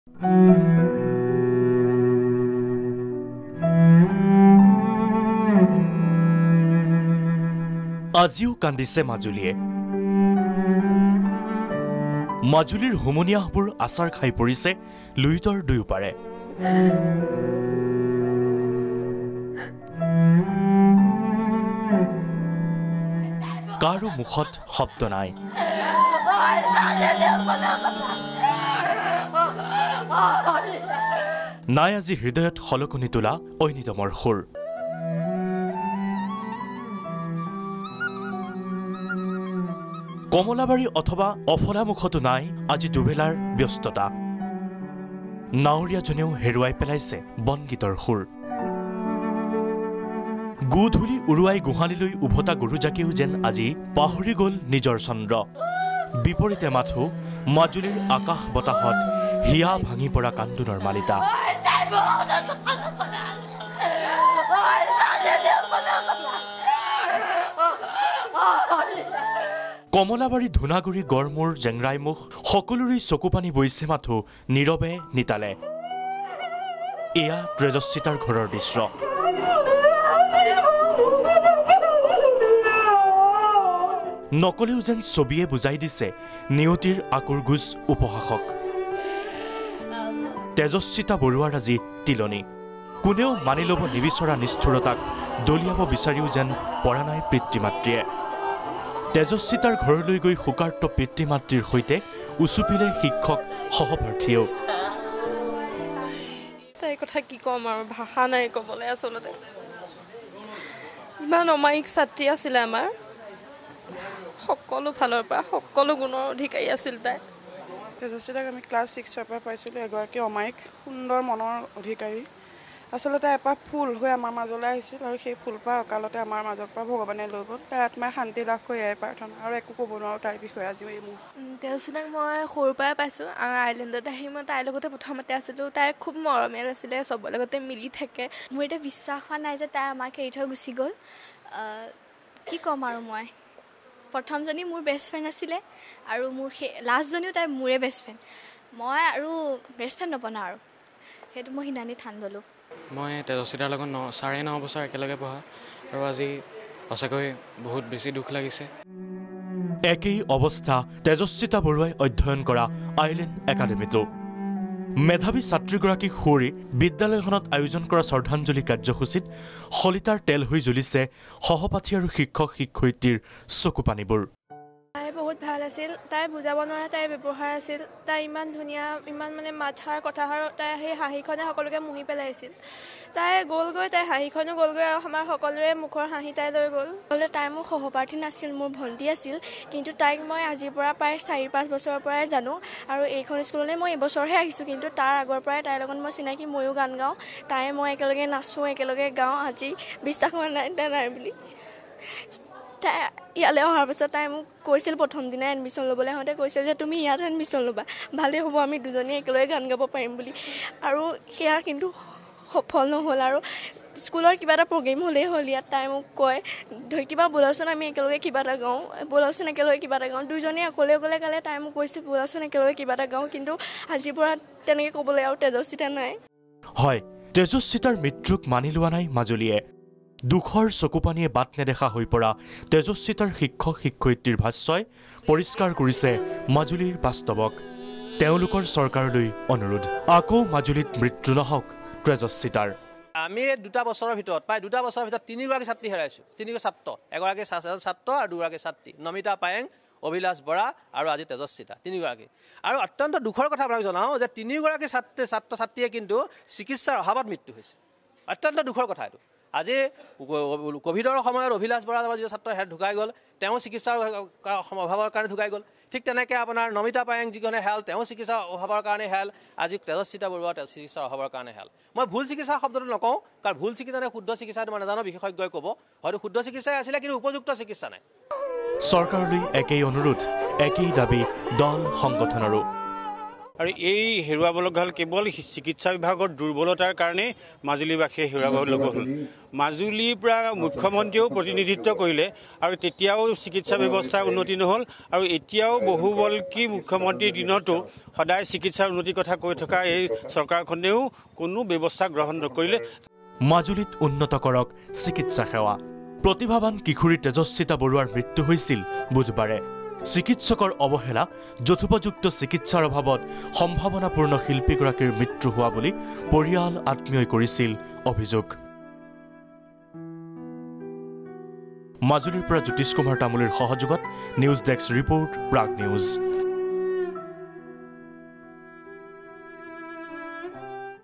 আজিও কান্দিছে মাজুলীয়ে। মাজুলীৰ হুমনীয়াবোৰ আচাৰ খাই পৰিছে লুইতৰ দুয়োপাৰে। কাৰো মুখত শব্দ নাই। নাই আজি হৃদয়ত খলকনি তোলা ঐনিতমৰ সুৰ। কমলাবাৰী অথবা অফলামুখতো নাই আজি দুবেলাৰ ব্যস্ততা। নাৱৰীয়াজনেও হেৰুৱাই পেলাইছে বনগীতৰ সুৰ। গোধূলি উৰুৱাই গোহালিলৈ উভতা গৰুজাকেও যেন আজি পাহৰি গ'ল নিজৰ চন্দ্ৰ। বিপৰীতে মাথো মাজুলীৰ আকাশ বতাহত হিয়া ভাঙি পৰা কান্দোনৰ মালিতা। কমলাবাৰী ধূনাগুৰি গড়মূৰ জেংৰাইমুখ সকলোৰে চকুপানী বৈছে মাথো নীৰৱে নিতালে। এয়া তেজস্বিতাৰ ঘৰৰ দৃশ্য। নকলেও যেন ছবিয়ে বুজাই দিছে নিয়তিৰ আকুৰ গুজ উপহাসক। তেজস্বিতা বৰুৱাৰ আজি তিলনি। কোনেও মানি ল'ব নিবিচৰা নিষ্ঠুৰতাক দলিয়াব বিচাৰিও যেন পৰা নাই পিতৃ মাতৃয়ে। তেজস্বিতাৰ ঘৰলৈ গৈ শোকাৰ্ত পিতৃ মাতৃৰ সৈতে উচুপিলে শিক্ষক সহপাঠীয়েও। তাইৰ কথা কি ক'ম আৰু, ভাষা নাই ক'বলৈ। আচলতে ইমান অমায়িক ছাত্ৰী আছিলে আমাৰ, সকলো ফালৰ পৰা সকলো গুণৰ অধিকাৰী আছিল তাই। তেজস্বিতাক আমি ক্লাছ 6ৰ পৰা পাইছিলোঁ। এগৰাকী অমায়িক সুন্দৰ মনৰ অধিকাৰী। আচলতে এপাহ ফুল হৈ আমাৰ মাজলৈ আহিছিল আৰু সেই ফুলপাহ অকালতে আমাৰ মাজৰ পৰা ভগৱানে লৈ গ'ল। তাই আত্মাই শান্তি লাভ কৰি এয়াই প্ৰাৰ্থনা, আৰু একো ক'ব নোৱাৰোঁ তাইৰ বিষয়ে আজি মোৰ। তেজস্বিতাক মই সৰুৰ পৰাই পাইছোঁ আৰু আইলেণ্ডত আহি মই তাইৰ লগতে প্ৰথমতে আছিলোঁ। তাই খুব মৰমীয়াল আছিলে, চবৰ লগতে মিলি থাকে। মোৰ এতিয়া বিশ্বাস হোৱা নাই যে তাই আমাক এৰি থৈ গুচি গ'ল। কি ক'ম আৰু, মই প্ৰথমজনী মোৰ বেষ্ট ফ্ৰেণ্ড আছিলে আৰু মোৰ সেই লাষ্টজনীও তাই মোৰে বেষ্ট ফ্ৰেণ্ড। মই আৰু বেষ্ট ফ্ৰেণ্ড নবনাওঁ আৰু, সেইটো মই সিদ্ধান্ত ঠান ল'লোঁ। মই তেজস্বিতাৰ লগত 9.5 বছৰ একেলগে পঢ়া আৰু আজি সঁচাকৈ বহুত বেছি দুখ লাগিছে। একেই অৱস্থা তেজস্বিতা বৰুৱাই অধ্যয়ন কৰা আইলেণ্ড একাডেমীতো। মেধাৱী ছাত্ৰীগৰাকীক সুঁৱৰি বিদ্যালয়খনত আয়োজন কৰা শ্ৰদ্ধাঞ্জলি কাৰ্যসূচীত শলিতাৰ তেল হৈ জ্বলিছে সহপাঠী আৰু শিক্ষক শিক্ষয়িত্ৰীৰ চকুপানীবোৰ। তাই বহুত ভাল আছিল। তাই বুজাব নোৱাৰা তাইৰ ব্যৱহাৰ আছিল। তাই ইমান ধুনীয়া, ইমান মানে মাথাৰ কথাষাৰ, তাই সেই হাঁহিখনে সকলোকে মুহি পেলাইছিল। তাই গ'লগৈ, তাই হাঁহিখনো গ'লগৈ আৰু আমাৰ সকলোৰে মুখৰ হাঁহি তাই লৈ গ'ল। তাই মোৰ সহপাঠী নাছিল, মোৰ ভণ্টি আছিল, কিন্তু তাইক মই আজিৰ পৰা প্ৰায় 4-5 বছৰৰ পৰাই জানো আৰু এইখন স্কুললৈ মই এবছৰহে আহিছোঁ, কিন্তু তাৰ আগৰ পৰাই তাইৰ লগত মই চিনাকি। ময়ো গান গাওঁ, তাই মই একেলগে নাচোঁ, একেলগে গাওঁ। আজি বিশ্বাস হোৱা নাই তাই নাই বুলি। তাই ইয়ালৈ অহাৰ পাছত তাই মোক কৈছিল, প্ৰথম দিনাই এডমিশ্যন ল'বলৈ আহোঁতে কৈছিল যে তুমি ইয়াত এডমিশ্যন ল'বা, ভালেই হ'ব, আমি দুজনী একেলগে গান গাব পাৰিম বুলি। আৰু সেয়া কিন্তু সফল নহ'ল। আৰু স্কুলৰ কিবা এটা প্ৰগ্ৰেম হ'লেই হ'ল, ইয়াত তাই মোক কয় ধৰিত্ৰীবা ব'লাচোন আমি একেলগে কিবা এটা গাওঁ, ব'লাচোন একেলগে কিবা এটা গাওঁ। দুইজনী অকলে অকলে গালে তাই মোক কৈছিল ব'লাচোন একেলগে কিবা এটা গাওঁ। কিন্তু আজিৰ পৰা তেনেকৈ ক'বলৈ আৰু তেজস্বিতা নাই। হয়, তেজস্বিতাৰ মৃত্যুক মানি লোৱা নাই মাজুলীয়ে। দুখৰ চকুপানীয়ে বাট নেদেখা হৈ পৰা তেজস্বিতাৰ শিক্ষক শিক্ষয়িত্ৰীৰ ভাষ্যই পৰিষ্কাৰ কৰিছে মাজুলীৰ বাস্তৱক। তেওঁলোকৰ চৰকাৰলৈ অনুৰোধ, আকৌ মাজুলীত মৃত্যু নহওক তেজস্বিতাৰ। আমি 2 বছৰৰ ভিতৰত, প্ৰায় 2 বছৰৰ ভিতৰত 3গৰাকী ছাত্ৰী হেৰাইছোঁ। 3 ছাত্ৰ, এগৰাকী ছাত্ৰ আৰু 2গৰাকী ছাত্ৰী, নমিতা পায়েং, অভিলাষ বৰা আৰু আজি তেজস্বিতা, 3গৰাকী। আৰু অত্যন্ত দুখৰ কথা আপোনাক জনাওঁ যে 3গৰাকী ছাত্ৰ ছাত্ৰীয়ে কিন্তু চিকিৎসাৰ অভাৱত মৃত্যু হৈছে। অত্যন্ত দুখৰ কথা এইটো। আজি কোভিডৰ সময়ত অভিলাষ বৰা যি ছাত্ৰ ঢুকাই গ'ল, তেওঁ চিকিৎসাৰ অভাৱৰ কাৰণে ঢুকাই গ'ল। ঠিক তেনেকৈ আপোনাৰ নমিতা পায়েং যিজনে হেল, তেওঁ চিকিৎসাৰ অভাৱৰ কাৰণে হেল। আজি তেজস্বিতা বৰুৱা চিকিৎসাৰ অভাৱৰ কাৰণে হেল। মই ভুল চিকিৎসা শব্দটো নকওঁ, কাৰণ ভুল চিকিৎসা নে শুদ্ধ চিকিৎসা মই নাজানো, বিশেষজ্ঞই ক'ব। হয়তো শুদ্ধ চিকিৎসাই আছিলে, কিন্তু উপযুক্ত চিকিৎসা নাই। চৰকাৰলৈ একেই অনুৰোধ, একেই দাবী দল সংগঠনৰো। আৰু এই হেৰুৱাব লগা হ'ল কেৱল চিকিৎসা বিভাগৰ দুৰ্বলতাৰ কাৰণে মাজুলীবাসীয়ে হেৰুৱাব লগা হ'ল মাজুলীৰ পৰা মুখ্যমন্ত্ৰীয়েও প্ৰতিনিধিত্ব কৰিলে আৰু তেতিয়াও চিকিৎসা ব্যৱস্থাৰ উন্নতি নহ'ল আৰু এতিয়াও বহুবল্কী মুখ্যমন্ত্ৰীৰ দিনতো সদায় চিকিৎসাৰ উন্নতিৰ কথা কৈ থকা এই চৰকাৰখনেও কোনো ব্যৱস্থা গ্ৰহণ নকৰিলে মাজুলীত উন্নত কৰক চিকিৎসা সেৱা প্ৰতিভাৱান কিশোৰী তেজস্বিতা বৰুৱাৰ মৃত্যু হৈছিল বুধবাৰে চিকিৎসকৰ অৱহেলা যথোপযুক্ত চিকিৎসাৰ অভাৱত সম্ভাৱনাপূৰ্ণ শিল্পীগৰাকীৰ মৃত্যু হোৱা বুলি পৰিয়াল আত্মীয়ই কৰিছিল অভিযোগ মাজুলীৰ পৰা জ্যোতিষ কুমাৰ তামুলীৰ সহযোগত news desk report Prag news